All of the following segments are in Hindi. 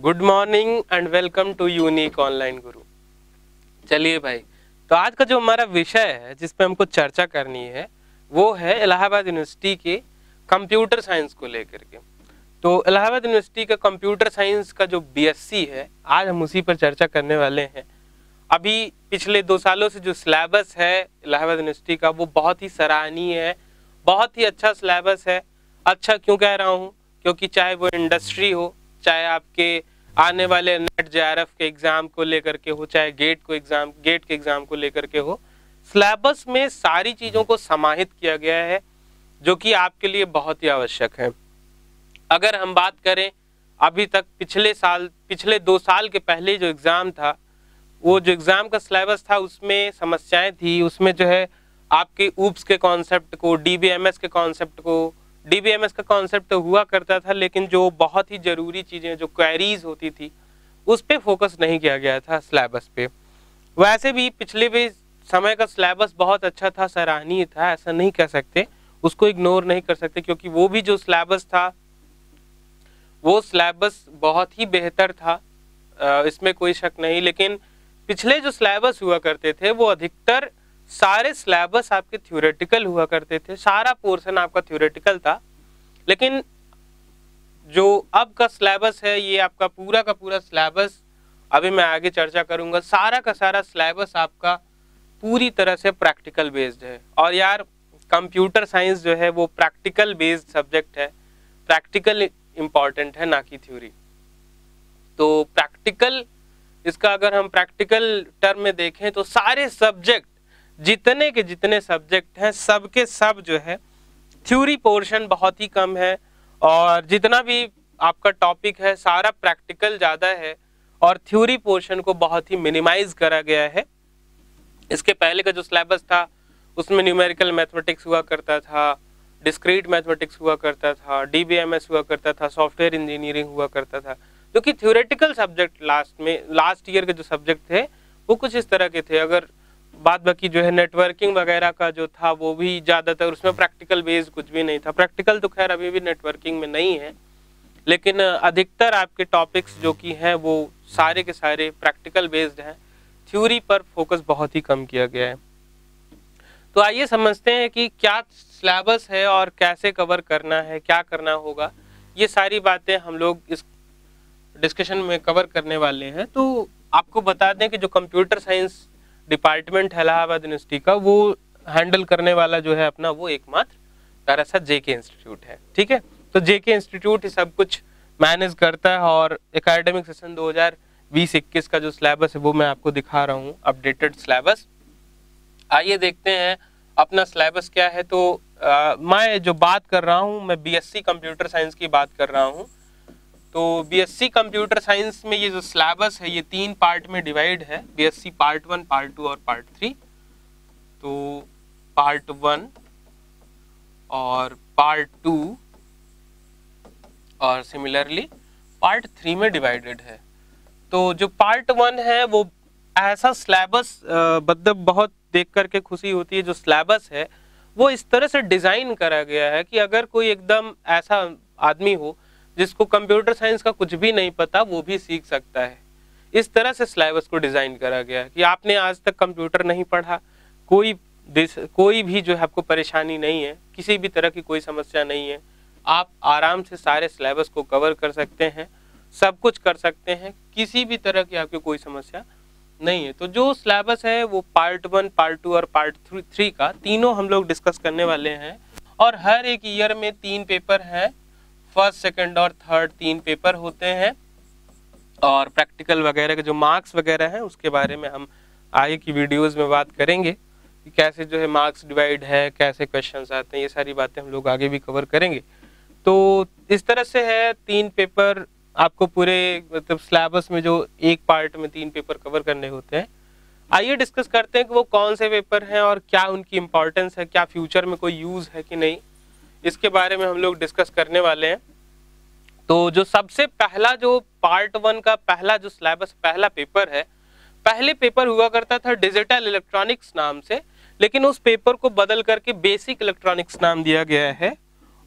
Good morning and welcome to unique online guru. चलिए भाई, तो आज का जो हमारा विषय है जिस पे हमको चर्चा करनी है वो है इलाहाबाद यूनिवर्सिटी के कंप्यूटर साइंस को लेकर के। तो इलाहाबाद यूनिवर्सिटी का कंप्यूटर साइंस का जो बीएससी है, आज हम उसी पर चर्चा करने वाले हैं। अभी पिछले 2 सालों से जो सिलेबस है इलाहाबाद यूनिवर्सिटी का वो बहुत ही सराहनीय है, बहुत ही अच्छा सिलेबस है। अच्छा क्यों कह रहा हूँ? क्योंकि चाहे वो इंडस्ट्री हो, चाहे आपके आने वाले नेट जेआरएफ के एग्जाम को लेकर के हो, चाहे गेट के एग्जाम को लेकर के हो, सिलेबस में सारी चीजों को समाहित किया गया है जो कि आपके लिए बहुत ही आवश्यक है। अगर हम बात करें अभी तक पिछले 2 साल के पहले जो एग्जाम था, वो जो एग्जाम का सिलेबस था उसमें समस्याएं थी। उसमें जो है आपके ऊप्स के कॉन्सेप्ट को, डीबीएमएस के कॉन्सेप्ट को, डीबीएमएस का कॉन्सेप्ट तो हुआ करता था, लेकिन जो बहुत ही जरूरी चीजें जो क्वेरीज होती थी उस पे फोकस नहीं किया गया था सिलेबस पे। वैसे भी पिछले भी समय का सिलेबस बहुत अच्छा था, सराहनीय था, ऐसा नहीं कह सकते, उसको इग्नोर नहीं कर सकते, क्योंकि वो भी जो सिलेबस था वो सिलेबस बहुत ही बेहतर था, इसमें कोई शक नहीं। लेकिन पिछले जो सिलेबस हुआ करते थे वो अधिकतर सारे सिलेबस आपके थ्योरेटिकल हुआ करते थे, सारा पोर्शन आपका थ्योरेटिकल था। लेकिन जो अब का सिलेबस है, ये आपका पूरा का पूरा सिलेबस, अभी मैं आगे चर्चा करूंगा, सारा का सारा सिलेबस आपका पूरी तरह से प्रैक्टिकल बेस्ड है। और यार कंप्यूटर साइंस जो है वो प्रैक्टिकल बेस्ड सब्जेक्ट है, प्रैक्टिकल इंपॉर्टेंट है ना कि थ्योरी। तो प्रैक्टिकल, इसका अगर हम प्रैक्टिकल टर्म में देखें तो सारे सब्जेक्ट, जितने के जितने सब्जेक्ट हैं, सबके सब जो है थ्योरी पोर्शन बहुत ही कम है, और जितना भी आपका टॉपिक है सारा प्रैक्टिकल ज़्यादा है, और थ्योरी पोर्शन को बहुत ही मिनिमाइज करा गया है। इसके पहले का जो सिलेबस था उसमें न्यूमेरिकल मैथमेटिक्स हुआ करता था, डिस्क्रीट मैथमेटिक्स हुआ करता था, डीबीएमएस हुआ करता था, सॉफ्टवेयर इंजीनियरिंग हुआ करता था, जो कि थ्योरेटिकल सब्जेक्ट लास्ट ईयर के जो सब्जेक्ट थे वो कुछ इस तरह के थे। अगर बाद बाकी जो है नेटवर्किंग वगैरह का जो था वो भी ज़्यादातर उसमें प्रैक्टिकल बेस्ड कुछ भी नहीं था। प्रैक्टिकल तो खैर अभी भी नेटवर्किंग में नहीं है, लेकिन अधिकतर आपके टॉपिक्स जो कि हैं वो सारे के सारे प्रैक्टिकल बेस्ड हैं, थ्योरी पर फोकस बहुत ही कम किया गया है। तो आइए समझते हैं कि क्या सिलेबस है और कैसे कवर करना है, क्या करना होगा। ये सारी बातें हम लोग इस डिस्कशन में कवर करने वाले हैं। तो आपको बता दें कि जो कंप्यूटर साइंस डिपार्टमेंट है इलाहाबाद यूनिवर्सिटी का, वो हैंडल करने वाला जो है अपना वो एकमात्र प्यारा सा जेके इंस्टीट्यूट है। ठीक है, तो जेके इंस्टीट्यूट ही सब कुछ मैनेज करता है। और एकेडमिक सेशन 2020-21 का जो सिलेबस है वो मैं आपको दिखा रहा हूँ, अपडेटेड सिलेबस। आइए देखते हैं अपना सिलेबस क्या है। तो मैं जो बात कर रहा हूँ, मैं बीएससी कंप्यूटर साइंस की बात कर रहा हूँ। तो बीएससी कंप्यूटर साइंस में ये जो सिलेबस है ये 3 पार्ट में डिवाइड है, बीएससी पार्ट 1, पार्ट 2 और पार्ट 3। तो पार्ट 1 और पार्ट 2 और सिमिलरली पार्ट 3 में डिवाइडेड है। तो जो पार्ट 1 है वो ऐसा सिलेबस, मतलब बहुत देख करके खुशी होती है, जो सिलेबस है वो इस तरह से डिज़ाइन करा गया है कि अगर कोई एकदम ऐसा आदमी हो जिसको कंप्यूटर साइंस का कुछ भी नहीं पता, वो भी सीख सकता है। इस तरह से सिलेबस को डिज़ाइन करा गया है कि आपने आज तक कंप्यूटर नहीं पढ़ा, कोई भी जो है आपको परेशानी नहीं है, किसी भी तरह की कोई समस्या नहीं है, आप आराम से सारे सिलेबस को कवर कर सकते हैं, सब कुछ कर सकते हैं, किसी भी तरह की आपकी कोई समस्या नहीं है। तो जो सिलेबस है वो पार्ट 1, पार्ट 2 और पार्ट 3 का तीनों हम लोग डिस्कस करने वाले हैं। और हर एक ईयर में 3 पेपर हैं, फर्स्ट, सेकंड और थर्ड 3 पेपर होते हैं। और प्रैक्टिकल वगैरह के जो मार्क्स वगैरह हैं उसके बारे में हम आगे की वीडियोस में बात करेंगे कि कैसे जो है मार्क्स डिवाइड है, कैसे क्वेश्चंस आते हैं, ये सारी बातें हम लोग आगे भी कवर करेंगे। तो इस तरह से है, 3 पेपर आपको पूरे मतलब सिलेबस में जो एक पार्ट में 3 पेपर कवर करने होते हैं। आइए डिस्कस करते हैं कि वो कौन से पेपर हैं और क्या उनकी इम्पोर्टेंस है, क्या फ्यूचर में कोई यूज़ है कि नहीं, इसके बारे में हम लोग डिस्कस करने वाले हैं। तो जो सबसे पहला, जो पार्ट 1 का पहला जो सिलेबस पहला पेपर है, पहले पेपर हुआ करता था डिजिटल इलेक्ट्रॉनिक्स नाम से, लेकिन उस पेपर को बदल करके बेसिक इलेक्ट्रॉनिक्स नाम दिया गया है।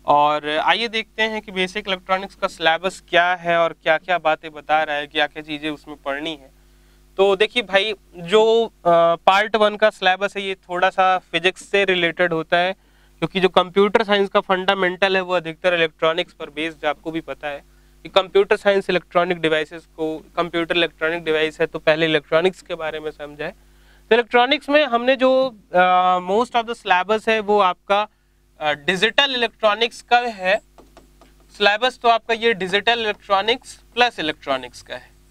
और आइए देखते हैं कि बेसिक इलेक्ट्रॉनिक्स का सिलेबस क्या है और क्या क्या बातें बता रहा है, क्या क्या चीज़ें उसमें पढ़नी है। तो देखिए भाई, जो पार्ट 1 का सिलेबस है ये थोड़ा सा फिजिक्स से रिलेटेड होता है, क्योंकि जो कंप्यूटर साइंस का फंडामेंटल है वो अधिकतर इलेक्ट्रॉनिक्स पर बेस्ड, आपको भी पता है कि कंप्यूटर साइंस इलेक्ट्रॉनिक डिवाइसेस को, कंप्यूटर इलेक्ट्रॉनिक डिवाइस है तो पहले इलेक्ट्रॉनिक्स के बारे में समझाए। तो इलेक्ट्रॉनिक्स में हमने जो मोस्ट ऑफ द सिलेबस है वो आपका डिजिटल इलेक्ट्रॉनिक्स का है सिलेबस। तो आपका ये डिजिटल इलेक्ट्रॉनिक्स प्लस इलेक्ट्रॉनिक्स का है।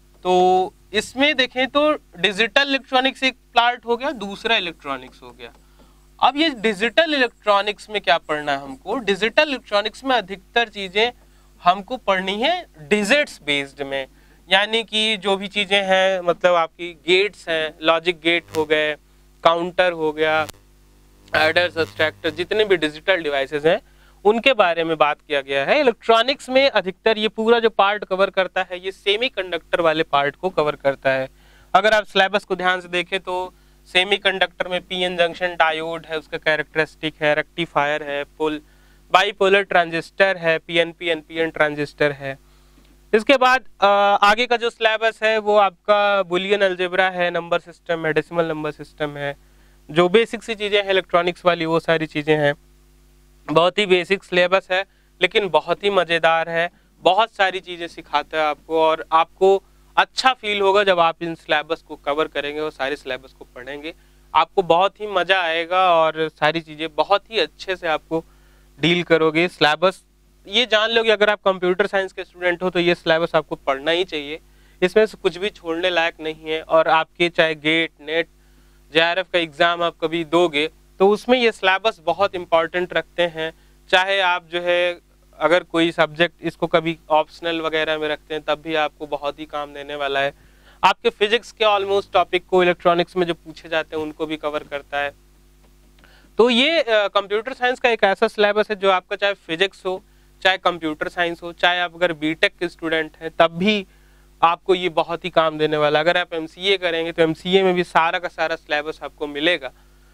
तो इसमें देखें तो डिजिटल इलेक्ट्रॉनिक्स एक पार्ट हो गया, दूसरा इलेक्ट्रॉनिक्स हो गया। अब ये डिजिटल इलेक्ट्रॉनिक्स में क्या पढ़ना है हमको? डिजिटल इलेक्ट्रॉनिक्स में अधिकतर चीजें हमको पढ़नी है डिजिट्स बेस्ड में, यानी कि जो भी चीजें हैं, मतलब आपकी गेट्स हैं, लॉजिक गेट हो गए, काउंटर हो गया, एडर, सब्सट्रैक्टर, जितने भी डिजिटल डिवाइसेस हैं उनके बारे में बात किया गया है। इलेक्ट्रॉनिक्स में अधिकतर ये पूरा जो पार्ट कवर करता है ये सेमीकंडक्टर वाले पार्ट को कवर करता है। अगर आप सिलेबस को ध्यान से देखें तो सेमीकंडक्टर में पीएन जंक्शन डायोड है, उसका कैरेक्टरिस्टिक है, रेक्टिफायर है, बाइपोलर ट्रांजिस्टर है, पीएनपी एनपीएन ट्रांजिस्टर है। इसके बाद आगे का जो सिलेबस है वो आपका बुलियन अलजेब्रा है, नंबर सिस्टम है, डेसिमल नंबर सिस्टम है, जो बेसिक सी चीजें हैं इलेक्ट्रॉनिक्स वाली वो सारी चीजें हैं। बहुत ही बेसिक सिलेबस है लेकिन बहुत ही मजेदार है, बहुत सारी चीजें सिखाता है आपको, और आपको अच्छा फील होगा जब आप इन सिलेबस को कवर करेंगे और सारे सिलेबस को पढ़ेंगे। आपको बहुत ही मजा आएगा और सारी चीजें बहुत ही अच्छे से आपको डील करोगे। सिलेबस ये जान लो कि अगर आप कंप्यूटर साइंस के स्टूडेंट हो तो ये सिलेबस आपको पढ़ना ही चाहिए, इसमें से कुछ भी छोड़ने लायक नहीं है। और आपके चाहे गेट, नेट, जेआरएफ का एग्जाम आप कभी दोगे तो उसमें ये सिलेबस बहुत इंपॉर्टेंट रखते हैं। चाहे आप जो है अगर कोई सब्जेक्ट इसको कभी ऑप्शनल वगैरह में रखते हैं तब भी आपको बहुत ही काम देने वाला है। आपके फिजिक्स के ऑलमोस्ट टॉपिक को इलेक्ट्रॉनिक्स में जो पूछे जाते हैं उनको भी कवर करता है। तो ये कंप्यूटर साइंस का एक ऐसा सिलेबस है जो आपका चाहे फिजिक्स हो, चाहे कंप्यूटर साइंस हो, चाहे आप अगर बीटेक के स्टूडेंट हैं तब भी आपको ये बहुत ही काम देने वाला है। अगर आप एमसीए करेंगे तो एमसीए में भी सारा का सारा सिलेबस आपको मिलेगा।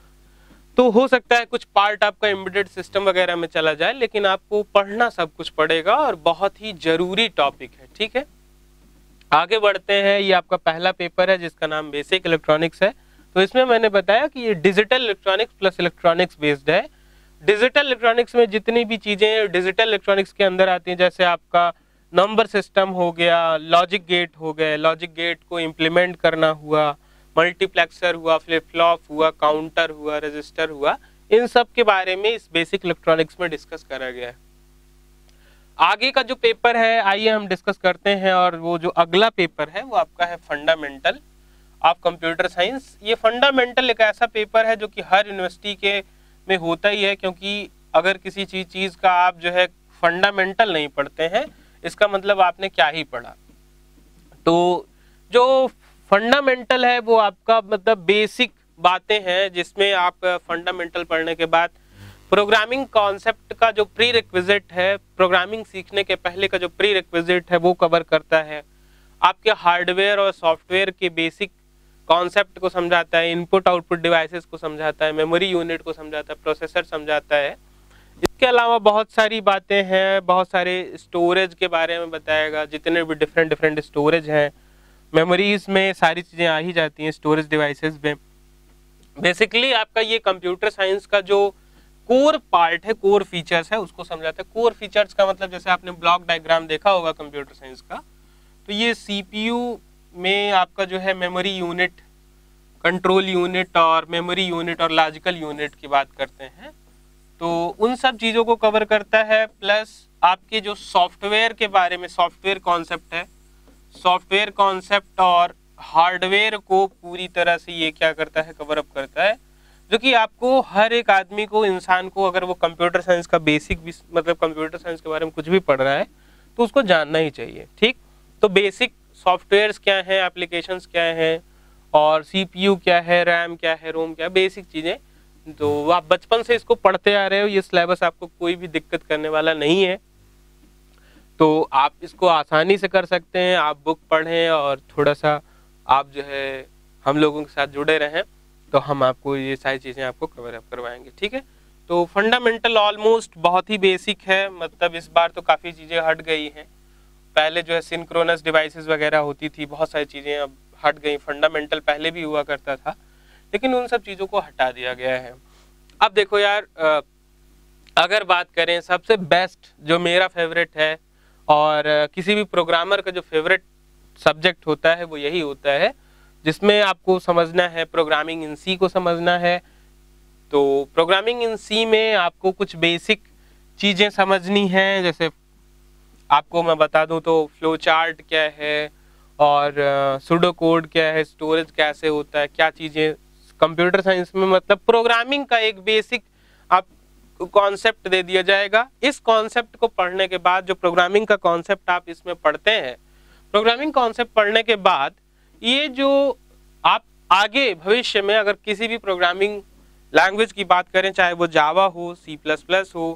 तो हो सकता है कुछ पार्ट आपका एम्बेडेड सिस्टम वगैरह में चला जाए, लेकिन आपको पढ़ना सब कुछ पड़ेगा और बहुत ही जरूरी टॉपिक है। ठीक है, आगे बढ़ते हैं। ये आपका पहला पेपर है जिसका नाम बेसिक इलेक्ट्रॉनिक्स है। तो इसमें मैंने बताया कि ये digital electronics plus electronics based है। डिजिटल इलेक्ट्रॉनिक्स में जितनी भी चीजें डिजिटल इलेक्ट्रॉनिक्स के अंदर आती हैं, जैसे आपका नंबर सिस्टम हो गया, लॉजिक गेट हो गए, लॉजिक गेट को इम्प्लीमेंट करना हुआ, मल्टीप्लेक्सर हुआ, फ्लिप फ्लॉप हुआ, काउंटर हुआ, रजिस्टर हुआ, इन सब के बारे में इस बेसिक इलेक्ट्रॉनिक्स में डिस्कस करा गया है। आगे का जो पेपर है आइए हम डिस्कस करते हैं, और वो जो अगला पेपर है वो आपका है फंडामेंटल ऑफ कंप्यूटर साइंस। ये फंडामेंटल एक ऐसा पेपर है जो कि हर यूनिवर्सिटी के में होता ही है, क्योंकि अगर किसी चीज का आप जो है फंडामेंटल नहीं पढ़ते हैं इसका मतलब आपने क्या ही पढ़ा। तो जो फंडामेंटल है वो आपका मतलब बेसिक बातें हैं, जिसमें आप फंडामेंटल पढ़ने के बाद प्रोग्रामिंग कॉन्सेप्ट का जो प्री रिक्विजिट है, प्रोग्रामिंग सीखने के पहले का जो प्री रिक्विजिट है वो कवर करता है। आपके हार्डवेयर और सॉफ्टवेयर के बेसिक कॉन्सेप्ट को समझाता है, इनपुट आउटपुट डिवाइसेस को समझाता है, मेमोरी यूनिट को समझाता है, प्रोसेसर समझाता है। इसके अलावा बहुत सारी बातें हैं, बहुत सारे स्टोरेज के बारे में बताएगा, जितने भी डिफरेंट स्टोरेज हैं, मेमोरीज में सारी चीज़ें आ ही जाती हैं स्टोरेज डिवाइसेस में। बेसिकली आपका ये कंप्यूटर साइंस का जो कोर पार्ट है, कोर फीचर्स है, उसको समझाता है। कोर फीचर्स का मतलब जैसे आपने ब्लॉक डायग्राम देखा होगा कंप्यूटर साइंस का, तो ये सीपीयू में आपका जो है मेमोरी यूनिट, कंट्रोल यूनिट और मेमोरी यूनिट और लॉजिकल यूनिट की बात करते हैं, तो उन सब चीज़ों को कवर करता है। प्लस आपके जो सॉफ्टवेयर के बारे में, सॉफ्टवेयर कॉन्सेप्ट है, सॉफ्टवेयर कॉन्सेप्ट और हार्डवेयर को पूरी तरह से ये क्या करता है, कवर अप करता है, जो कि आपको हर एक आदमी को, इंसान को, अगर वो कंप्यूटर साइंस का बेसिक भी मतलब कंप्यूटर साइंस के बारे में कुछ भी पढ़ रहा है तो उसको जानना ही चाहिए। ठीक, तो बेसिक सॉफ्टवेयर्स क्या हैं, एप्लीकेशंस क्या हैं, और सीपीयू क्या है, रैम क्या है, रोम क्या है, बेसिक चीज़ें। तो आप बचपन से इसको पढ़ते आ रहे हो, ये सिलेबस आपको कोई भी दिक्कत करने वाला नहीं है, तो आप इसको आसानी से कर सकते हैं। आप बुक पढ़ें और थोड़ा सा आप जो है हम लोगों के साथ जुड़े रहें, तो हम आपको ये सारी चीज़ें आपको कवर अप करवाएंगे। ठीक है, तो फंडामेंटल ऑलमोस्ट बहुत ही बेसिक है, मतलब इस बार तो काफ़ी चीज़ें हट गई हैं। पहले जो है सिंक्रोनस डिवाइसेस वगैरह होती थी, बहुत सारी चीज़ें अब हट गई। फंडामेंटल पहले भी हुआ करता था, लेकिन उन सब चीज़ों को हटा दिया गया है। अब देखो यार, अगर बात करें सबसे बेस्ट जो मेरा फेवरेट है, और किसी भी प्रोग्रामर का जो फेवरेट सब्जेक्ट होता है वो यही होता है, जिसमें आपको समझना है प्रोग्रामिंग इन सी को समझना है। तो प्रोग्रामिंग इन सी में आपको कुछ बेसिक चीज़ें समझनी हैं। जैसे आपको मैं बता दूं तो फ्लो चार्ट क्या है, और सुडो कोड क्या है, स्टोरेज कैसे होता है, क्या चीज़ें कंप्यूटर साइंस में, मतलब प्रोग्रामिंग का एक बेसिक आप कॉन्सेप्ट दे दिया जाएगा। इस कॉन्सेप्ट को पढ़ने के बाद, जो प्रोग्रामिंग का कॉन्सेप्ट आप इसमें पढ़ते हैं, प्रोग्रामिंग कॉन्सेप्ट पढ़ने के बाद ये जो आप आगे भविष्य में अगर किसी भी प्रोग्रामिंग लैंग्वेज की बात करें, चाहे वो जावा हो, C++ हो,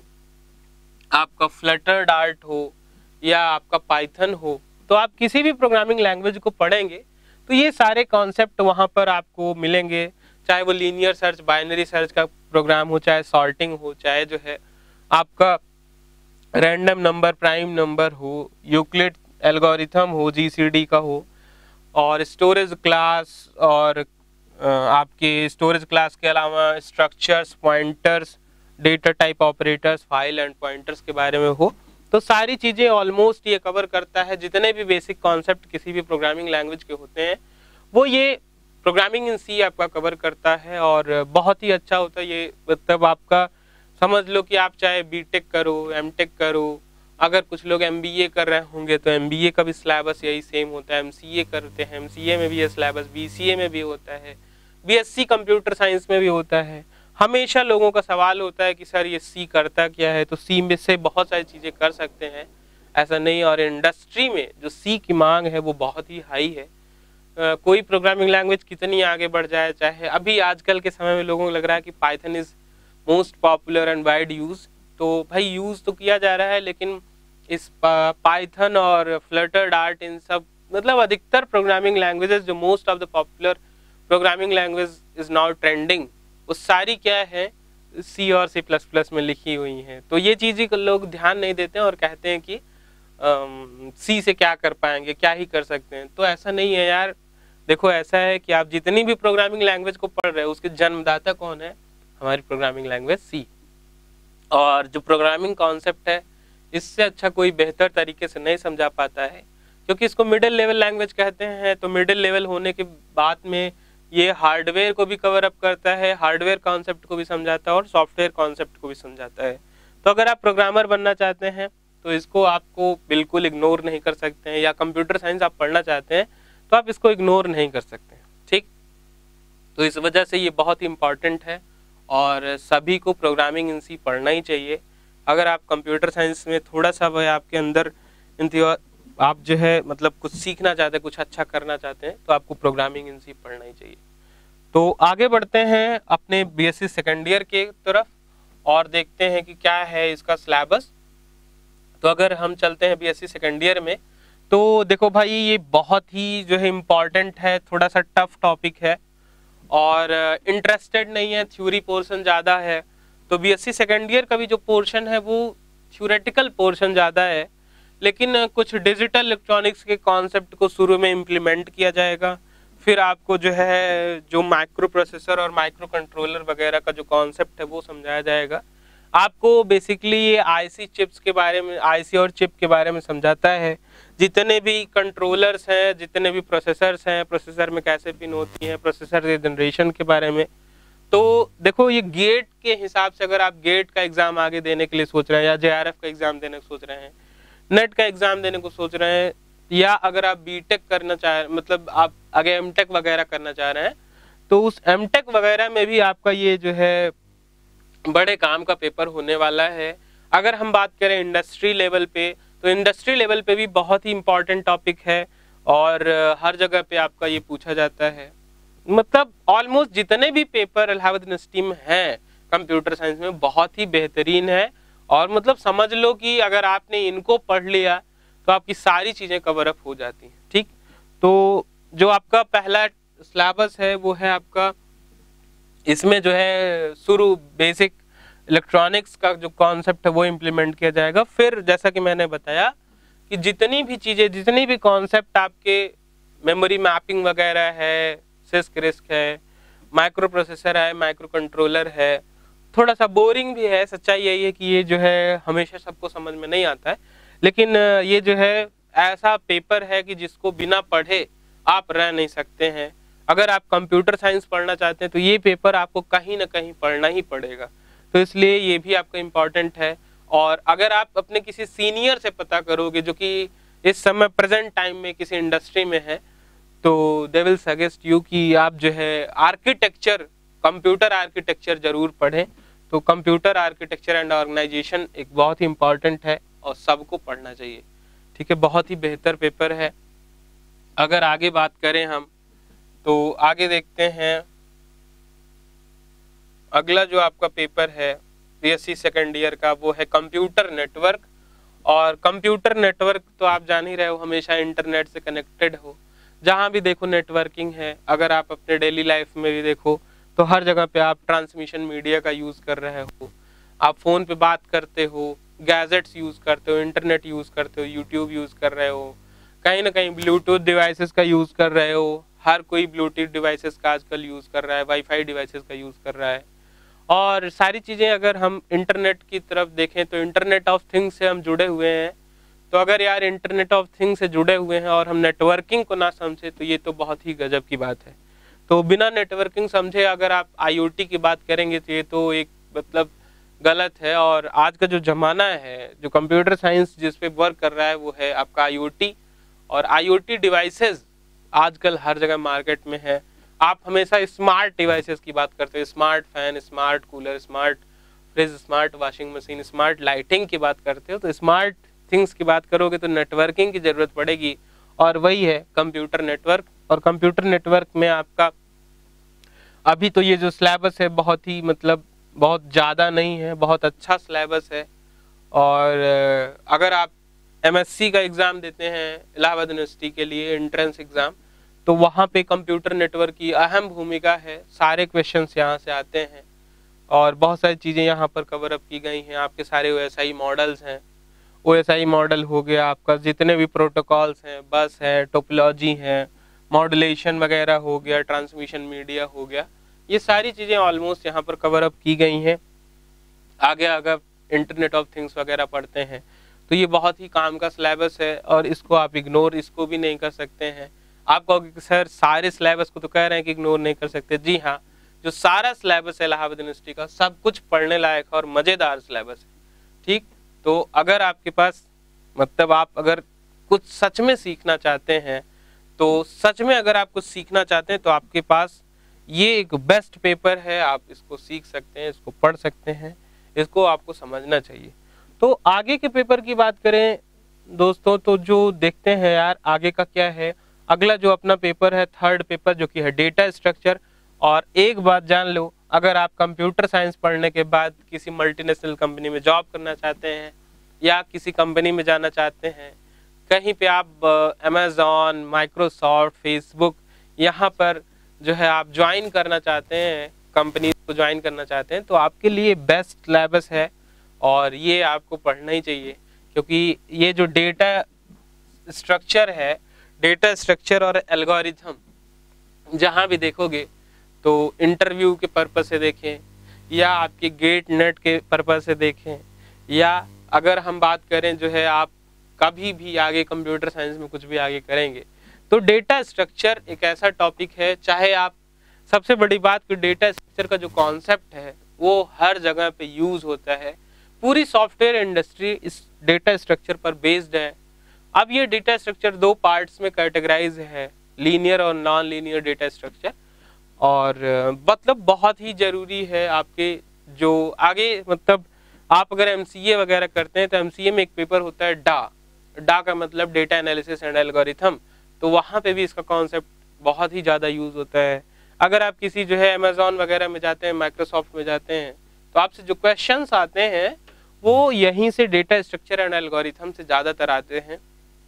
आपका फ्लटर डार्ट हो, या आपका पाइथन हो, तो आप किसी भी प्रोग्रामिंग लैंग्वेज को पढ़ेंगे तो ये सारे कॉन्सेप्ट वहाँ पर आपको मिलेंगे। चाहे वो लीनियर सर्च, बाइनरी सर्च का प्रोग्राम हो, चाहे सॉर्टिंग हो, चाहे जो है आपका रैंडम नंबर, प्राइम नंबर हो, यूक्लिड एल्गोरिथम हो, GCD का हो, और स्टोरेज क्लास, और आपके स्टोरेज क्लास के अलावा structures, pointers, data type operators, file and pointers के बारे में हो, तो सारी चीज़ें ऑलमोस्ट ये कवर करता है। जितने भी बेसिक कॉन्सेप्ट किसी भी प्रोग्रामिंग लैंग्वेज के होते हैं वो ये प्रोग्रामिंग इन सी आपका कवर करता है, और बहुत ही अच्छा होता है ये। मतलब आपका समझ लो कि आप चाहे बीटेक करो, एमटेक करो, अगर कुछ लोग MBA कर रहे होंगे तो MBA का भी सिलेबस यही सेम होता है। MCA करते हैं, MCA में भी ये सिलेबस, BCA में भी होता है, BSc कंप्यूटर साइंस में भी होता है। हमेशा लोगों का सवाल होता है कि सर ये सी करता क्या है, तो सी में से बहुत सारी चीज़ें कर सकते हैं, ऐसा नहीं। और इंडस्ट्री में जो सी की मांग है वो बहुत ही हाई है। कोई प्रोग्रामिंग लैंग्वेज कितनी आगे बढ़ जाए, चाहे अभी आजकल के समय में लोगों को लग रहा है कि Python is most popular and wide use, तो भाई यूज़ तो किया जा रहा है, लेकिन इस पाइथन और फ्लटर डार्ट, इन सब मतलब अधिकतर प्रोग्रामिंग लैंग्वेजेस जो most of the popular programming language is now trending, वो सारी क्या है, C और C++ में लिखी हुई हैं। तो ये चीज़ें लोग ध्यान नहीं देते हैं और कहते हैं कि C से क्या कर पाएंगे, क्या ही कर सकते हैं। तो ऐसा नहीं है यार। देखो ऐसा है कि आप जितनी भी प्रोग्रामिंग लैंग्वेज को पढ़ रहे हो उसके जन्मदाता कौन है, हमारी प्रोग्रामिंग लैंग्वेज C। और जो प्रोग्रामिंग कॉन्सेप्ट है इससे अच्छा कोई बेहतर तरीके से नहीं समझा पाता है, क्योंकि इसको मिडिल लेवल लैंग्वेज कहते हैं। तो मिडिल लेवल होने के बाद में ये हार्डवेयर को भी कवर अप करता है, हार्डवेयर कॉन्सेप्ट को भी समझाता है, और सॉफ्टवेयर कॉन्सेप्ट को भी समझाता है। तो अगर आप प्रोग्रामर बनना चाहते हैं तो इसको आपको बिल्कुल इग्नोर नहीं कर सकते हैं, या कंप्यूटर साइंस आप पढ़ना चाहते हैं तो आप इसको इग्नोर नहीं कर सकते हैं, ठीक। तो इस वजह से ये बहुत ही इम्पॉर्टेंट है, और सभी को प्रोग्रामिंग इन सी पढ़ना ही चाहिए। अगर आप कंप्यूटर साइंस में थोड़ा सा वह आपके अंदर आप जो है मतलब कुछ सीखना चाहते हैं, कुछ अच्छा करना चाहते हैं, तो आपको प्रोग्रामिंग इन सी पढ़ना ही चाहिए। तो आगे बढ़ते हैं अपने BSc सेकेंड ईयर के तरफ और देखते हैं कि क्या है इसका सिलेबस। तो अगर हम चलते हैं BSc सेकेंड ईयर में, तो देखो भाई ये बहुत ही जो है इम्पॉर्टेंट है, थोड़ा सा टफ टॉपिक है, और इंटरेस्टेड नहीं है, थ्योरी पोर्शन ज़्यादा है। तो BSc सेकेंड ईयर का भी जो पोर्शन है वो थ्योरेटिकल पोर्शन ज़्यादा है, लेकिन कुछ डिजिटल इलेक्ट्रॉनिक्स के कॉन्सेप्ट को शुरू में इम्प्लीमेंट किया जाएगा। फिर आपको जो है जो माइक्रो प्रोसेसर और माइक्रो कंट्रोलर वगैरह का जो कॉन्सेप्ट है वो समझाया जाएगा। आपको बेसिकली ये IC चिप्स के बारे में, IC और चिप के बारे में समझाता है। जितने भी कंट्रोलर्स हैं, जितने भी प्रोसेसर्स हैं, प्रोसेसर में कैसे पिन होती हैं, प्रोसेसर के जनरेशन के बारे में। तो देखो ये गेट के हिसाब से, अगर आप गेट का एग्ज़ाम आगे देने के लिए सोच रहे हैं, या JRF का एग्ज़ाम देने को सोच रहे हैं, नेट का एग्ज़ाम देने को सोच रहे हैं, या अगर आप बीटेक करना चाह रहे, मतलब आप आगे एमटेक वगैरह करना चाह रहे हैं, तो उस एमटेक वगैरह में भी आपका ये जो है बड़े काम का पेपर होने वाला है। अगर हम बात करें इंडस्ट्री लेवल पे, तो इंडस्ट्री लेवल पे भी बहुत ही इम्पॉर्टेंट टॉपिक है, और हर जगह पे आपका ये पूछा जाता है। मतलब ऑलमोस्ट जितने भी पेपर इलाहाबाद यूनिवर्सिटी में हैं कंप्यूटर साइंस में बहुत ही बेहतरीन है, और मतलब समझ लो कि अगर आपने इनको पढ़ लिया तो आपकी सारी चीज़ें कवर अप हो जाती हैं, ठीक। तो जो आपका पहला सिलेबस है वो है आपका, इसमें जो है शुरू बेसिक इलेक्ट्रॉनिक्स का जो कॉन्सेप्ट है वो इम्प्लीमेंट किया जाएगा। फिर जैसा कि मैंने बताया कि जितनी भी चीज़ें, जितनी भी कॉन्सेप्ट आपके मेमोरी मैपिंग वगैरह है, सिस्क रिस्क है, माइक्रो प्रोसेसर है, माइक्रो कंट्रोलर है, थोड़ा सा बोरिंग भी है, सच्चाई यही है कि ये जो है हमेशा सबको समझ में नहीं आता है, लेकिन ये जो है ऐसा पेपर है कि जिसको बिना पढ़े आप रह नहीं सकते हैं। अगर आप कंप्यूटर साइंस पढ़ना चाहते हैं तो ये पेपर आपको कहीं ना कहीं पढ़ना ही पड़ेगा, तो इसलिए ये भी आपका इम्पॉर्टेंट है। और अगर आप अपने किसी सीनियर से पता करोगे जो कि इस समय प्रेजेंट टाइम में किसी इंडस्ट्री में है, तो दे विल सजेस्ट यू कि आप जो है आर्किटेक्चर, कंप्यूटर आर्किटेक्चर जरूर पढ़ें। तो कंप्यूटर आर्किटेक्चर एंड ऑर्गेनाइजेशन एक बहुत ही इम्पॉर्टेंट है और सबको पढ़ना चाहिए। ठीक है, बहुत ही बेहतर पेपर है। अगर आगे बात करें हम तो आगे देखते हैं, अगला जो आपका पेपर है बीएससी सेकेंड ईयर का वो है कंप्यूटर नेटवर्क। और कंप्यूटर नेटवर्क तो आप जान ही रहे हो, हमेशा इंटरनेट से कनेक्टेड हो, जहाँ भी देखो नेटवर्किंग है। अगर आप अपने डेली लाइफ में भी देखो तो हर जगह पे आप ट्रांसमिशन मीडिया का यूज़ कर रहे हो, आप फ़ोन पे बात करते हो, गैजेट्स यूज़ करते हो, इंटरनेट यूज़ करते हो, यूट्यूब यूज़ कर रहे हो, कहीं ना कहीं ब्लूटूथ डिवाइसेस का यूज़ कर रहे हो, हर कोई ब्लूटूथ डिवाइसेस का आजकल यूज़ कर रहा है, वाईफाई डिवाइसेस का यूज़ कर रहा है। और सारी चीज़ें अगर हम इंटरनेट की तरफ देखें तो इंटरनेट ऑफ थिंग्स से हम जुड़े हुए हैं। तो अगर यार इंटरनेट ऑफ थिंग्स से जुड़े हुए हैं और हम नेटवर्किंग को ना समझे तो ये तो बहुत ही गजब की बात है। तो बिना नेटवर्किंग समझे अगर आप आईओटी की बात करेंगे तो ये तो एक मतलब गलत है। और आज का जो ज़माना है, जो कंप्यूटर साइंस जिस पे वर्क कर रहा है वो है आपका आईओटी। और आईओटी डिवाइसेस आजकल हर जगह मार्केट में है। आप हमेशा स्मार्ट डिवाइसेस की बात करते हो, smart fan, smart cooler, smart fridge, smart washing machine, smart lighting की बात करते हो, तो स्मार्ट थिंग्स की बात करोगे तो नेटवर्किंग की ज़रूरत पड़ेगी, और वही है कंप्यूटर नेटवर्क। और कंप्यूटर नेटवर्क में आपका अभी तो ये जो सिलेबस है बहुत ही मतलब बहुत ज़्यादा नहीं है, बहुत अच्छा सिलेबस है। और अगर आप एमएससी का एग्ज़ाम देते हैं इलाहाबाद यूनिवर्सिटी के लिए एंट्रेंस एग्ज़ाम, तो वहाँ पे कंप्यूटर नेटवर्क की अहम भूमिका है। सारे क्वेश्चंस यहाँ से आते हैं और बहुत सारी चीज़ें यहाँ पर कवर अप की गई हैं। आपके सारे ओएसआई मॉडल्स हैं, ओएसआई मॉडल हो गया आपका, जितने भी प्रोटोकॉल्स हैं, बस है, टोपोलॉजी है, मॉड्यूलेशन वगैरह हो गया, ट्रांसमिशन मीडिया हो गया, ये सारी चीज़ें ऑलमोस्ट यहाँ पर कवर अप की गई हैं। आगे अगर इंटरनेट ऑफ थिंग्स वगैरह पढ़ते हैं तो ये बहुत ही काम का सिलेबस है और इसको आप इग्नोर इसको भी नहीं कर सकते हैं। आप कहोगे कि सर सारे सिलेबस को तो कह रहे हैं कि इग्नोर नहीं कर सकते। जी हाँ, जो सारा सिलेबस है इलाहाबाद यूनिवर्सिटी का सब कुछ पढ़ने लायक और मज़ेदार सिलेबस है। ठीक, तो अगर आपके पास मतलब आप अगर कुछ सच में सीखना चाहते हैं, तो सच में अगर आप कुछ सीखना चाहते हैं तो आपके पास ये एक बेस्ट पेपर है। आप इसको सीख सकते हैं, इसको पढ़ सकते हैं, इसको आपको समझना चाहिए। तो आगे के पेपर की बात करें दोस्तों, तो जो देखते हैं यार आगे का क्या है। अगला जो अपना पेपर है थर्ड पेपर, जो कि है डेटा स्ट्रक्चर। और एक बात जान लो, अगर आप कंप्यूटर साइंस पढ़ने के बाद किसी मल्टीनेशनल कंपनी में जॉब करना चाहते हैं या किसी कंपनी में जाना चाहते हैं, कहीं पे आप अमेज़ॉन, माइक्रोसॉफ्ट, फेसबुक यहाँ पर जो है आप ज्वाइन करना चाहते हैं, कंपनी को ज्वाइन करना चाहते हैं, तो आपके लिए बेस्ट सिलेबस है और ये आपको पढ़ना ही चाहिए। क्योंकि ये जो डेटा स्ट्रक्चर है, डेटा स्ट्रक्चर और एल्गोरिथम जहाँ भी देखोगे तो इंटरव्यू के पर्पज से देखें या आपके गेट नेट के पर्पज से देखें, या अगर हम बात करें जो है आप कभी भी आगे कंप्यूटर साइंस में कुछ भी आगे करेंगे तो डेटा स्ट्रक्चर एक ऐसा टॉपिक है। चाहे आप सबसे बड़ी बात कि डेटा स्ट्रक्चर का जो कॉन्सेप्ट है वो हर जगह पे यूज़ होता है। पूरी सॉफ्टवेयर इंडस्ट्री इस डेटा स्ट्रक्चर पर बेस्ड है। अब ये डेटा स्ट्रक्चर दो पार्ट्स में कैटेगराइज है, लीनियर और नॉन लीनियर डेटा स्ट्रक्चर। और मतलब बहुत ही ज़रूरी है आपके जो आगे मतलब आप अगर एमसीए वगैरह करते हैं तो एमसीए में एक पेपर होता है डा का मतलब डेटा एनालिसिस एंड एल्गोरिथम, तो वहाँ पे भी इसका कॉन्सेप्ट बहुत ही ज़्यादा यूज़ होता है। अगर आप किसी जो है अमेज़ॉन वगैरह में जाते हैं, माइक्रोसॉफ्ट में जाते हैं, तो आपसे जो क्वेश्चंस आते हैं वो यहीं से डेटा स्ट्रक्चर एंड एल्गोरिथम से ज़्यादातर आते हैं।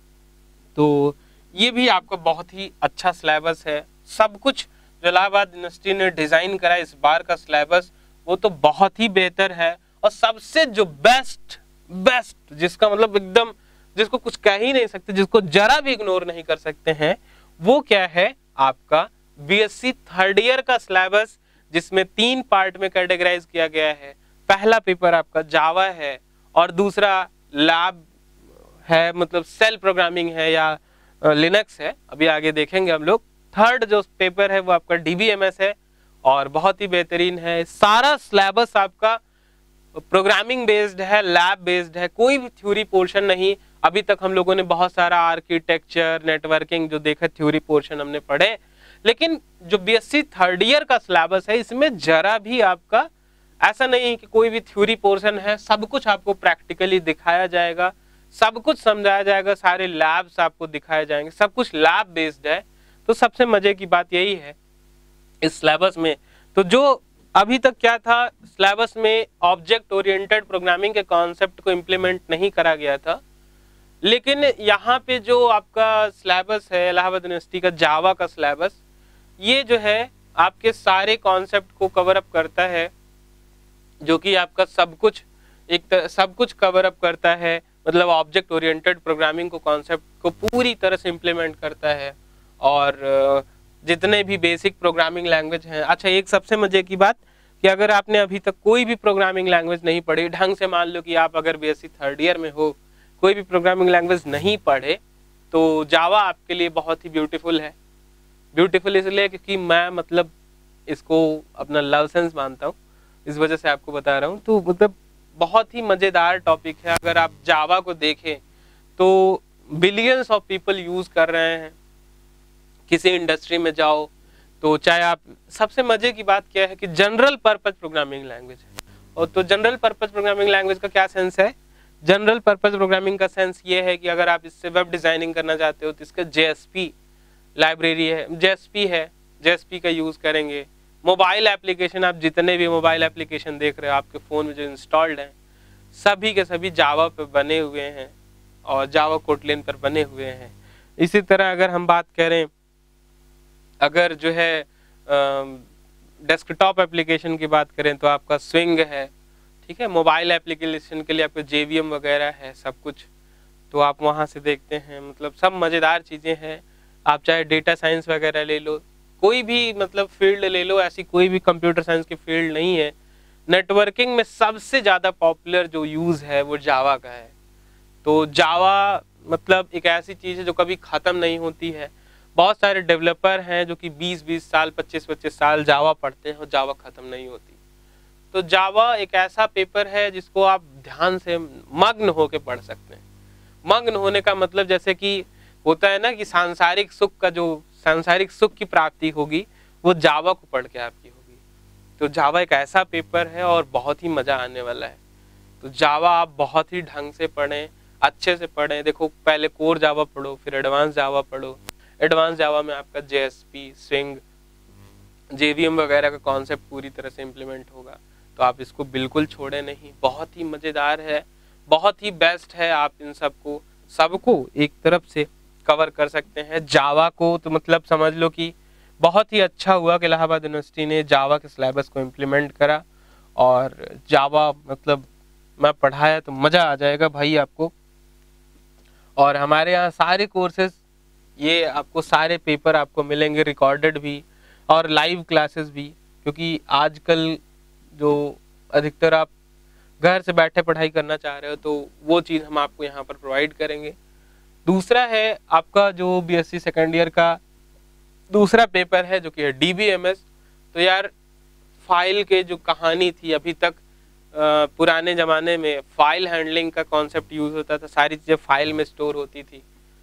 तो ये भी आपका बहुत ही अच्छा सिलेबस है। सब कुछ जो इलाहाबाद यूनिवर्सिटी ने डिज़ाइन करा इस बार का सिलेबस वो तो बहुत ही बेहतर है और सबसे जो बेस्ट जिसका मतलब एकदम जिसको कुछ कह ही नहीं सकते, जिसको जरा भी इग्नोर नहीं कर सकते हैं, वो क्या है आपका बीएससी थर्ड ईयर का सिलेबस, जिसमें 3 पार्ट में कैटेगराइज किया गया है। पहला पेपर आपका जावा है और दूसरा लैब है, मतलब सेल प्रोग्रामिंग है या लिनक्स है, अभी आगे देखेंगे हम लोग। थर्ड जो पेपर है वो आपका डीबीएमएस है और बहुत ही बेहतरीन है। सारा सिलेबस आपका प्रोग्रामिंग बेस्ड है, लैब बेस्ड है, कोई भी थ्योरी पोर्शन नहीं। अभी तक हम लोगों ने बहुत सारा आर्किटेक्चर, नेटवर्किंग जो देखा थ्योरी पोर्शन हमने पढ़े, लेकिन जो बीएससी थर्ड ईयर का सिलेबस है इसमें जरा भी आपका ऐसा नहीं कि कोई भी थ्योरी पोर्शन है। सब कुछ आपको प्रैक्टिकली दिखाया जाएगा, सब कुछ समझाया जाएगा, सारे लैब्स आपको दिखाए जाएंगे, सब कुछ लैब बेस्ड है। तो सबसे मजे की बात यही है इस सिलेबस में। तो जो अभी तक क्या था, सिलेबस में ऑब्जेक्ट ओरिएंटेड प्रोग्रामिंग के कॉन्सेप्ट को इम्प्लीमेंट नहीं करा गया था, लेकिन यहाँ पे जो आपका सिलेबस है इलाहाबाद यूनिवर्सिटी का जावा का सिलेबस, ये जो है आपके सारे कॉन्सेप्ट को कवर अप करता है, जो कि आपका सब कुछ कवर अप करता है। मतलब ऑब्जेक्ट ओरिएंटेड प्रोग्रामिंग को कॉन्सेप्ट को पूरी तरह से इम्प्लीमेंट करता है और जितने भी बेसिक प्रोग्रामिंग लैंग्वेज हैं। अच्छा, एक सबसे मजे की बात कि अगर आपने अभी तक कोई भी प्रोग्रामिंग लैंग्वेज नहीं पढ़ी ढंग से, मान लो कि आप अगर बीएससी थर्ड ईयर में हो, कोई भी प्रोग्रामिंग लैंग्वेज नहीं पढ़े, तो जावा आपके लिए बहुत ही ब्यूटीफुल है। ब्यूटीफुल इसलिए क्योंकि मैं मतलब इसको अपना लव सेंस मानता हूँ, इस वजह से आपको बता रहा हूँ। तो मतलब बहुत ही मज़ेदार टॉपिक है। अगर आप जावा को देखें तो बिलियंस ऑफ पीपल यूज कर रहे हैं। किसी इंडस्ट्री में जाओ तो चाहे आप, सबसे मजे की बात क्या है कि जनरल पर्पज प्रोग्रामिंग लैंग्वेज है। और तो जनरल पर्पज प्रोग्रामिंग लैंग्वेज का क्या सेंस है? जनरल पर्पज प्रोग्रामिंग का सेंस ये है कि अगर आप इससे वेब डिजाइनिंग करना चाहते हो तो इसका जेएसपी लाइब्रेरी है, जेएसपी का यूज करेंगे। मोबाइल एप्लीकेशन, आप जितने भी मोबाइल एप्लीकेशन देख रहे हो आपके फ़ोन में जो इंस्टॉल्ड हैं, सभी के सभी जावा पर बने हुए हैं और जावा कोटलिन पर बने हुए हैं। इसी तरह अगर हम बात करें, अगर जो है डेस्कटॉप एप्लीकेशन की बात करें तो आपका स्विंग है, ठीक है। मोबाइल एप्लीकेशन के लिए आपका जेवीएम वगैरह है, सब कुछ तो आप वहाँ से देखते हैं। मतलब सब मज़ेदार चीज़ें हैं। आप चाहे डेटा साइंस वगैरह ले लो, कोई भी मतलब फील्ड ले लो, ऐसी कोई भी कंप्यूटर साइंस की फील्ड नहीं है। नेटवर्किंग में सबसे ज़्यादा पॉपुलर जो यूज़ है वो जावा का है। तो जावा मतलब एक ऐसी चीज़ है जो कभी ख़त्म नहीं होती है। बहुत सारे डेवलपर हैं जो कि 20-20 साल 25-25 साल जावा पढ़ते हैं और जावा ख़त्म नहीं होती। तो जावा एक ऐसा पेपर है जिसको आप ध्यान से मग्न होकर पढ़ सकते हैं। मग्न होने का मतलब जैसे कि होता है ना कि सांसारिक सुख की प्राप्ति होगी, वो जावा को पढ़ के आपकी होगी। तो जावा एक ऐसा पेपर है और बहुत ही मज़ा आने वाला है। तो जावा आप बहुत ही ढंग से पढ़ें, अच्छे से पढ़ें। देखो, पहले कोर जावा पढ़ो, फिर एडवांस जावा पढ़ो। एडवांस जावा में आपका जेएसपी, स्विंग, जेवीएम वगैरह का कॉन्सेप्ट पूरी तरह से इम्प्लीमेंट होगा। तो आप इसको बिल्कुल छोड़े नहीं, बहुत ही मज़ेदार है, बहुत ही बेस्ट है। आप इन सबको एक तरफ से कवर कर सकते हैं। जावा को तो मतलब समझ लो कि बहुत ही अच्छा हुआ कि इलाहाबाद यूनिवर्सिटी ने जावा के सिलेबस को इम्प्लीमेंट करा। और जावा मतलब मैं पढ़ाया तो मज़ा आ जाएगा भाई आपको। और हमारे यहाँ सारे कोर्सेज, ये आपको सारे पेपर आपको मिलेंगे, रिकॉर्डेड भी और लाइव क्लासेस भी, क्योंकि आजकल जो अधिकतर आप घर से बैठे पढ़ाई करना चाह रहे हो तो वो चीज़ हम आपको यहाँ पर प्रोवाइड करेंगे। दूसरा है आपका जो बीएससी सेकेंड ईयर का दूसरा पेपर है जो कि है डीबीएमएस। तो यार फाइल के जो कहानी थी, अभी तक पुराने ज़माने में फाइल हैंडलिंग का कॉन्सेप्ट यूज़ होता था, सारी चीज़ें फाइल में स्टोर होती थी।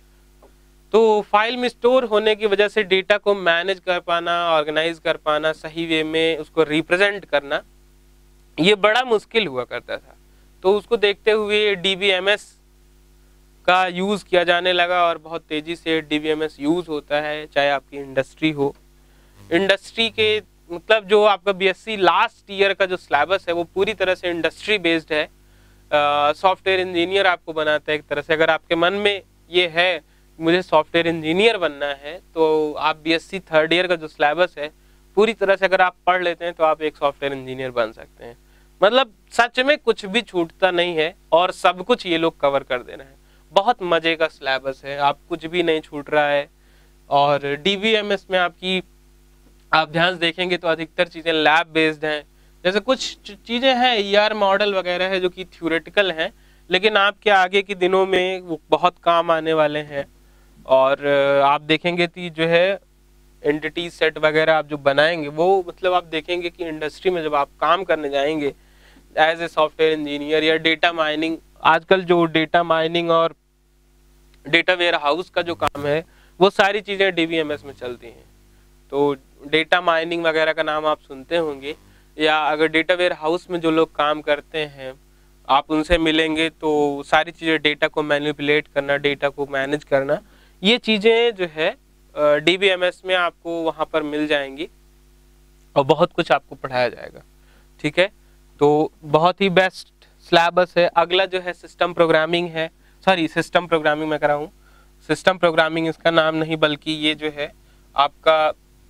तो फाइल में स्टोर होने की वजह से डेटा को मैनेज कर पाना, ऑर्गेनाइज कर पाना, सही वे में उसको रिप्रेजेंट करना, ये बड़ा मुश्किल हुआ करता था। तो उसको देखते हुए डीबीएमएस का यूज़ किया जाने लगा और बहुत तेज़ी से डीबीएमएस यूज़ होता है, चाहे आपकी इंडस्ट्री हो। इंडस्ट्री के मतलब जो आपका बीएससी लास्ट ईयर का जो सिलेबस है वो पूरी तरह से इंडस्ट्री बेस्ड है। सॉफ्टवेयर इंजीनियर आपको बनाता है एक तरह से। अगर आपके मन में ये है मुझे सॉफ्टवेयर इंजीनियर बनना है तो आप बीएससी थर्ड ईयर का जो सिलेबस है पूरी तरह से अगर आप पढ़ लेते हैं तो आप एक सॉफ्टवेयर इंजीनियर बन सकते हैं। मतलब सच में कुछ भी छूटता नहीं है और सब कुछ ये लोग कवर कर दे रहे हैं। बहुत मजे का सिलेबस है, आप कुछ भी नहीं छूट रहा है। और डीबीएमएस में आपकी आप ध्यान देखेंगे तो अधिकतर चीजें लैब बेस्ड हैं। जैसे कुछ चीजें हैं ईआर मॉडल वगैरह है जो कि थ्योरेटिकल हैं, लेकिन आपके आगे के दिनों में वो बहुत काम आने वाले हैं। और आप देखेंगे कि जो है एंटिटी सेट वगैरह आप जो बनाएंगे वो मतलब आप देखेंगे कि इंडस्ट्री में जब आप काम करने जाएंगे एज ए सॉफ्टवेयर इंजीनियर या डेटा माइनिंग, आजकल जो डेटा माइनिंग और डेटा वेयर हाउस का जो काम है वो सारी चीजें डीबीएमएस में चलती हैं। तो डेटा माइनिंग वगैरह का नाम आप सुनते होंगे, या अगर डेटा वेयर हाउस में जो लोग काम करते हैं आप उनसे मिलेंगे तो सारी चीज़ें डेटा को मैनिपुलेट करना, डेटा को मैनेज करना, ये चीज़ें जो है डीबीएमएस में आपको वहाँ पर मिल जाएंगी और बहुत कुछ आपको पढ़ाया जाएगा। ठीक है, तो बहुत ही बेस्ट सिलेबस है। अगला जो है सिस्टम प्रोग्रामिंग है, सॉरी सिस्टम प्रोग्रामिंग मैं कर रहा हूँ, सिस्टम प्रोग्रामिंग इसका नाम नहीं बल्कि ये जो है आपका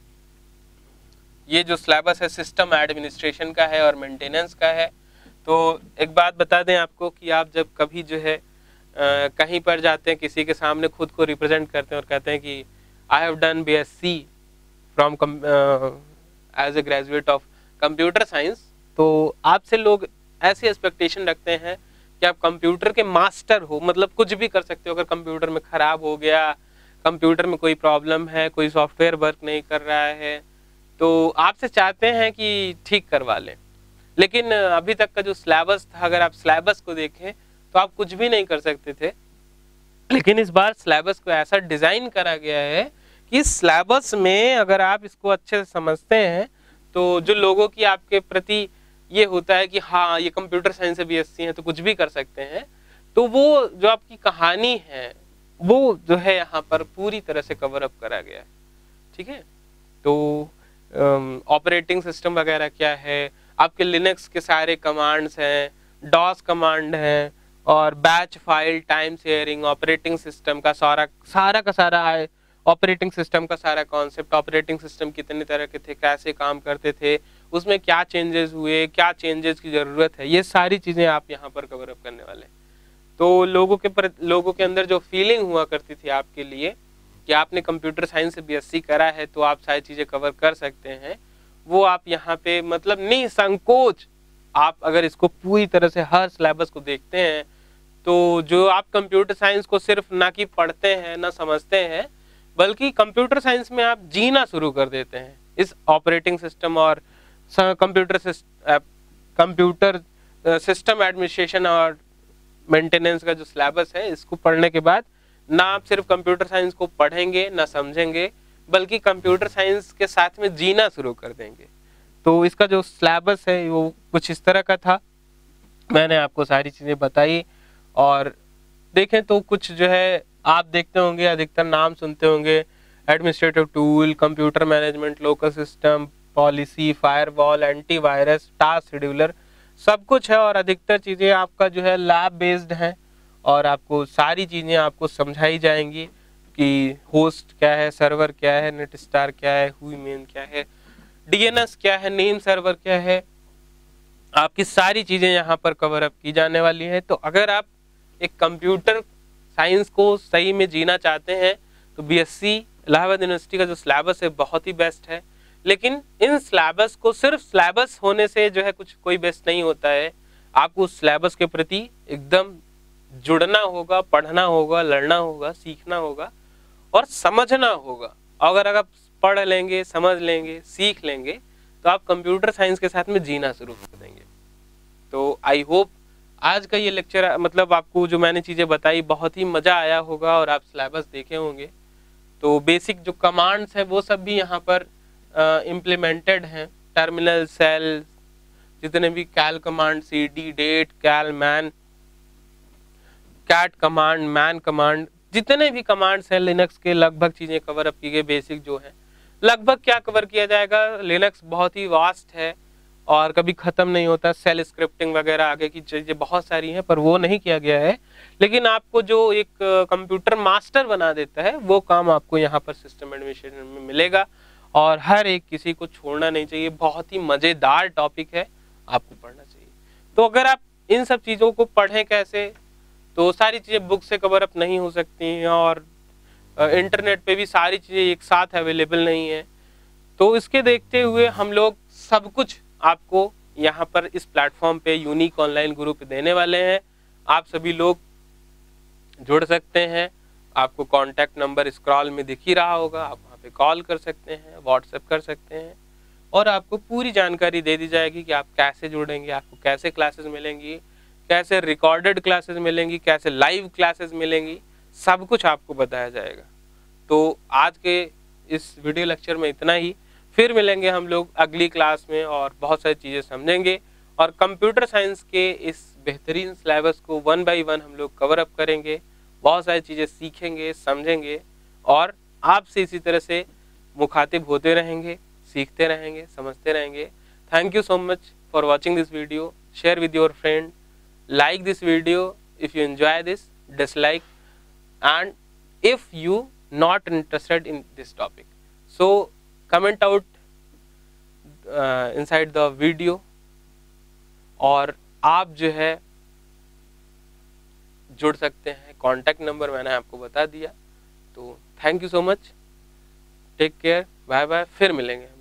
ये जो सिलेबस है सिस्टम एडमिनिस्ट्रेशन का है और मेंटेनेंस का है। तो एक बात बता दें आपको कि आप जब कभी जो है कहीं पर जाते हैं, किसी के सामने खुद को रिप्रेजेंट करते हैं और कहते हैं कि I have done BSc from as a graduate of computer science, तो आपसे लोग ऐसी एक्सपेक्टेशन रखते हैं कि आप कंप्यूटर के मास्टर हो, मतलब कुछ भी कर सकते हो। अगर कंप्यूटर में ख़राब हो गया, कंप्यूटर में कोई प्रॉब्लम है, कोई सॉफ्टवेयर वर्क नहीं कर रहा है, तो आपसे चाहते हैं कि ठीक करवा लें। लेकिन अभी तक का जो सिलेबस था, अगर आप सिलेबस को देखें तो आप कुछ भी नहीं कर सकते थे। लेकिन इस बार सिलेबस को ऐसा डिज़ाइन करा गया है कि सिलेबस में अगर आप इसको अच्छे से समझते हैं तो जो लोगों की आपके प्रति ये होता है कि हाँ ये कंप्यूटर साइंस से बीएससी है तो कुछ भी कर सकते हैं, तो वो जो आपकी कहानी है वो जो है यहाँ पर पूरी तरह से कवर अप करा गया है। ठीक है, तो ऑपरेटिंग सिस्टम वगैरह क्या है, आपके लिनक्स के सारे कमांड्स हैं, डॉस कमांड हैं, और batch file, time sharing, operating system का सारा ऑपरेटिंग सिस्टम का सारा कॉन्सेप्ट, ऑपरेटिंग सिस्टम कितने तरह के थे, कैसे काम करते थे, उसमें क्या चेंजेस हुए, क्या चेंजेस की ज़रूरत है, ये सारी चीज़ें आप यहाँ पर कवर अप करने वाले हैं। तो लोगों के अंदर जो फीलिंग हुआ करती थी आपके लिए कि आपने कंप्यूटर साइंस से बीएससी करा है तो आप सारी चीज़ें कवर कर सकते हैं, वो आप यहाँ पे मतलब निसंकोच आप अगर इसको पूरी तरह से हर सिलेबस को देखते हैं तो जो आप कंप्यूटर साइंस को सिर्फ ना कि पढ़ते हैं ना समझते हैं, बल्कि कंप्यूटर साइंस में आप जीना शुरू कर देते हैं। इस ऑपरेटिंग सिस्टम और कंप्यूटर सिस्टम एडमिनिस्ट्रेशन और मेंटेनेंस का जो सिलेबस है, इसको पढ़ने के बाद ना आप सिर्फ कंप्यूटर साइंस को पढ़ेंगे ना समझेंगे, बल्कि कंप्यूटर साइंस के साथ में जीना शुरू कर देंगे। तो इसका जो सिलेबस है वो कुछ इस तरह का था, मैंने आपको सारी चीज़ें बताई। और देखें तो कुछ जो है आप देखते होंगे, अधिकतर नाम सुनते होंगे, administrative tool, computer management, local system, policy, firewall, antivirus, task scheduler, सब कुछ है। और अधिकतर चीज़ें आपका जो है लैब बेस्ड हैं और आपको सारी चीज़ें आपको समझाई जाएंगी कि होस्ट क्या है, सर्वर क्या है, नेट स्टार क्या है, हुई मेन क्या है, डीएनएस क्या है, नेम सर्वर क्या है, आपकी सारी चीज़ें यहाँ पर कवर अप की जाने वाली है। तो अगर आप एक कंप्यूटर साइंस को सही में जीना चाहते हैं तो बीएससी इलाहाबाद यूनिवर्सिटी का जो सिलेबस है बहुत ही बेस्ट है। लेकिन इन सिलेबस को सिर्फ सिलेबस होने से जो है कोई बेस्ट नहीं होता है, आपको उस सिलेबस के प्रति एकदम जुड़ना होगा, पढ़ना होगा, लड़ना होगा, सीखना होगा और समझना होगा। अगर आप पढ़ लेंगे, समझ लेंगे, सीख लेंगे तो आप कंप्यूटर साइंस के साथ में जीना शुरू कर देंगे। तो आई होप आज का ये लेक्चर मतलब आपको जो मैंने चीज़ें बताई बहुत ही मज़ा आया होगा और आप सिलेबस देखे होंगे। तो बेसिक जो कमांड्स हैं वो सब भी यहाँ पर इम्प्लीमेंटेड हैं, टर्मिनल, सेल, जितने भी cal command, cd, date, cal, man, cat command, man command, जितने भी कमांड्स हैं लिनक्स के लगभग चीज़ें कवर अप की गई। बेसिक जो है लगभग क्या कवर किया जाएगा, लिनक्स बहुत ही वास्ट है और कभी ख़त्म नहीं होता। सेल स्क्रिप्टिंग वगैरह आगे की चीज़ें बहुत सारी हैं पर वो नहीं किया गया है। लेकिन आपको जो एक कंप्यूटर मास्टर बना देता है वो काम आपको यहाँ पर सिस्टम एडमिनिस्ट्रेशन में मिलेगा और हर एक किसी को छोड़ना नहीं चाहिए। बहुत ही मज़ेदार टॉपिक है, आपको पढ़ना चाहिए। तो अगर आप इन सब चीज़ों को पढ़ें कैसे, तो सारी चीज़ें बुक से कवर अप नहीं हो सकती हैं और इंटरनेट पे भी सारी चीज़ें एक साथ अवेलेबल नहीं है। तो इसके देखते हुए हम लोग सब कुछ आपको यहाँ पर इस प्लेटफॉर्म पे यूनिक ऑनलाइन गुरु पे देने वाले हैं। आप सभी लोग जुड़ सकते हैं। आपको कॉन्टैक्ट नंबर स्क्रॉल में दिख ही रहा होगा, आप वहाँ पे कॉल कर सकते हैं, व्हाट्सएप कर सकते हैं और आपको पूरी जानकारी दे दी जाएगी कि आप कैसे जुड़ेंगे, आपको कैसे क्लासेस मिलेंगी, कैसे रिकॉर्डेड क्लासेस मिलेंगी, कैसे लाइव क्लासेस मिलेंगी, सब कुछ आपको बताया जाएगा। तो आज के इस वीडियो लेक्चर में इतना ही। फिर मिलेंगे हम लोग अगली क्लास में और बहुत सारी चीज़ें समझेंगे और कंप्यूटर साइंस के इस बेहतरीन सिलेबस को 1 बाय 1 हम लोग कवर अप करेंगे, बहुत सारी चीज़ें सीखेंगे, समझेंगे और आपसे इसी तरह से मुखातिब होते रहेंगे, सीखते रहेंगे, समझते रहेंगे। Thank you so much for watching this video. Share with your friend, like this video if you enjoy this, dislike, and if you not interested in this topic, so comment out inside the video। और आप जो है जुड़ सकते हैं, कॉन्टैक्ट नंबर मैंने आपको बता दिया। तो thank you so much, take care, bye bye, फिर मिलेंगे।